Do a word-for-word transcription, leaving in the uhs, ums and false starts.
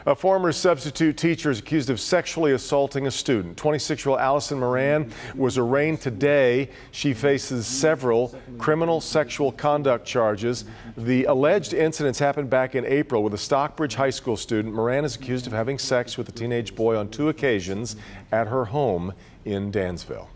A former substitute teacher is accused of sexually assaulting a student. twenty-six-year-old Allison Moran was arraigned today. She faces several criminal sexual conduct charges. The alleged incidents happened back in April with a Stockbridge High School student. Moran is accused of having sex with a teenage boy on two occasions at her home in Dansville.